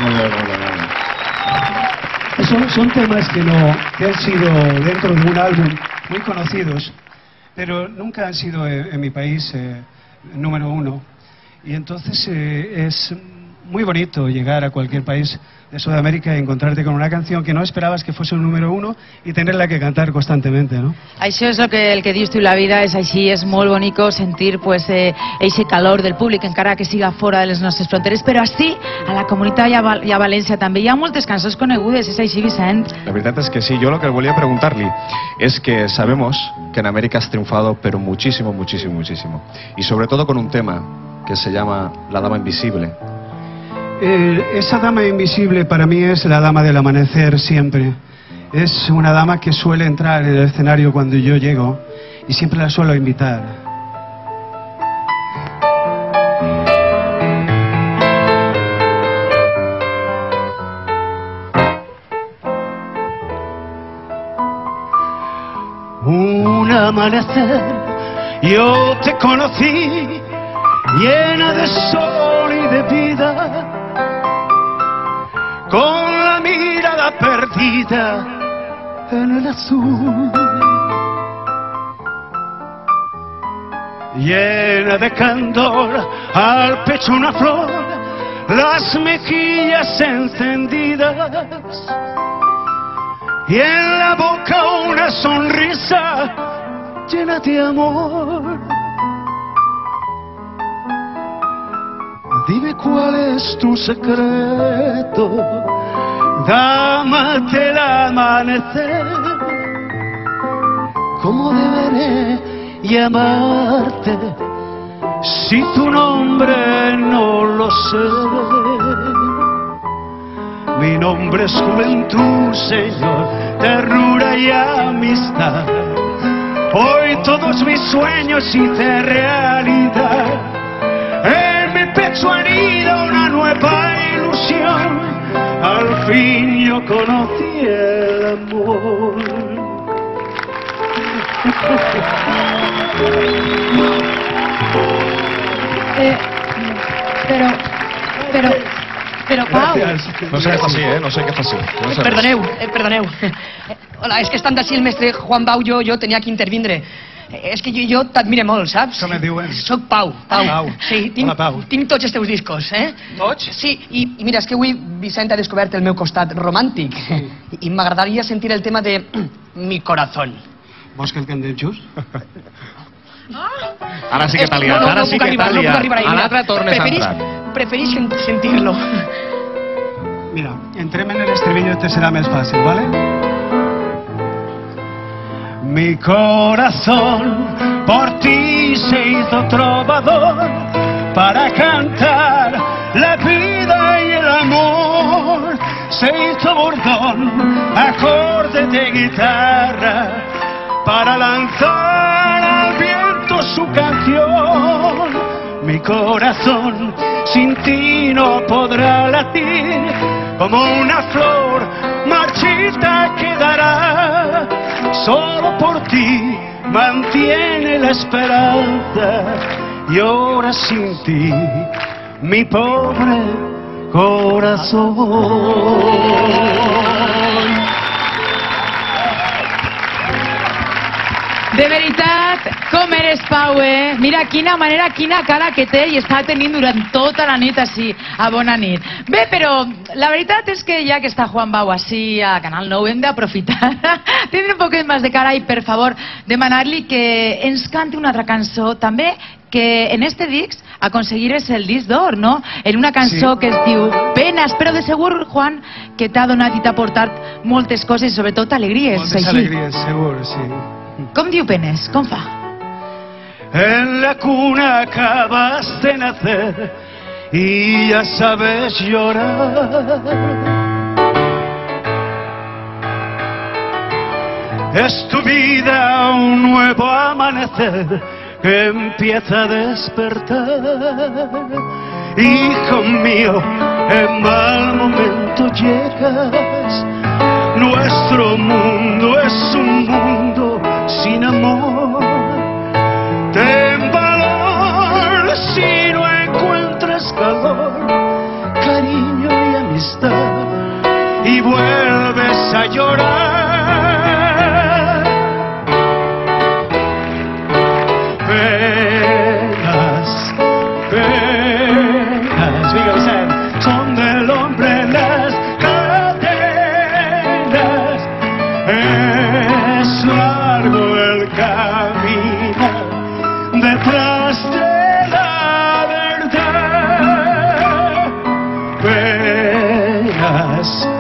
Muy bien. Son temas que han sido dentro de un álbum muy conocidos, pero nunca han sido en mi país número uno. Y entonces es muy bonito llegar a cualquier país de Sudamérica y encontrarte con una canción que no esperabas que fuese un número uno y tenerla que cantar constantemente, ¿no? Això és el que dius tu, la vida és així, és molt bonic sentir pues, eixe calor del públic, encara que siga fora de les nostres fronteres, però així, a la comunitat i a València també hi ha moltes cançons conegudes, és així, Vicent? La verdad es que sí, yo lo que voy a preguntarle es que sabemos que en América has triunfado, pero muchísimo, muchísimo, muchísimo. Y sobre todo con un tema que se llama La Dama Invisible. Esa dama invisible para mí es la dama del amanecer siempre. Es una dama que suele entrar en el escenario cuando yo llego y siempre la suelo invitar. Un amanecer yo te conocí llena de sol y de vida, con la mirada perdida en el azul, llena de candor, al pecho una flor, las mejillas encendidas y en la boca una sonrisa llena de amor. Dime cuál es tu secreto, dama del amanecer. ¿Cómo deberé llamarte si tu nombre no lo sé? Mi nombre es juventud, Señor, ternura y amistad. Hoy todos mis sueños hice realidad. En mi pecho anida una nueva ilusión. Al fin yo conocí el amor. Però Pau... No sé què fa així, no sé què fa així. Perdoneu. Hola, és que estant d'ací el mestre Juan Bau, jo tenia que intervindre. És que jo t'admire molt, saps? Com et diuen? Soc Pau. Sí, Hola, Pau. Tinc tots els teus discos, Tots? Sí, i mira, és que avui Vicent ha descobert el meu costat romàntic. I m'agradaria sentir el tema de Mi Corazón. Vols que el cantem just? Ara sí que t'ha liat, ara sí que t'ha liat. A l'altre tornes a entrar. Preferís sentir-lo. Mira, entrem en el estribillo, este será más fácil, ¿vale? Mi corazón por ti se hizo trovador para cantar la vida y el amor. Se hizo bordón, acorde de guitarra para lanzar al viento su canción. Mi corazón sin ti no podrá latir, como una flor marchita quedará. Solo por ti mantiene la esperanza, y ahora sin ti, mi pobre corazón. De veritat, com eres, Pau, Mira quina manera, quina cara que té i està tenint durant tota la nit així, a bona nit. Bé, però la veritat és que ja que està Juan Bau així a Canal 9 hem d'aprofitar, tindre un poquet més de cara i, per favor, demanar-li que ens canti una altra cançó també que en este disc aconseguires el disc d'or, no? En una cançó que es diu Penes, però de segur, Juan, que t'ha donat i t'ha portat moltes coses, sobretot alegries, Moltes alegries, segur, sí. Com diu Penes? Com fa? En la cuna acabas de nacer y ya sabes llorar. Es tu vida un nuevo amanecer que empieza a despertar. Hijo mío, en mal momento llegas. Nuestro mundo es un mundo sin amor. Ten valor si no encuentras calor, cariño y amistad. llorar. Penas, penas, Vigo Vicente, son del hombre las cadenas. Es largo el camino detrás de la verdad. Penas,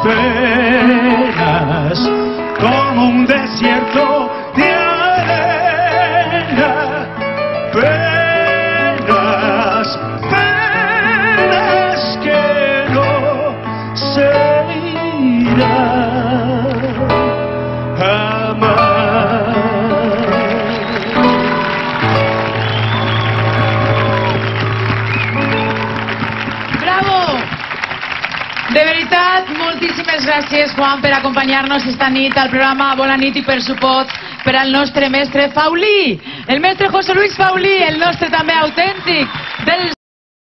penas, como un desierto de arena. Penas, penas que no se irán jamás. Bravo! De veritat, moltíssimes gràcies, Juan, per acompanyar-nos esta nit al programa Bona nit i per suport per al nostre mestre Faulí, el mestre José Luis Faulí, el nostre també autèntic del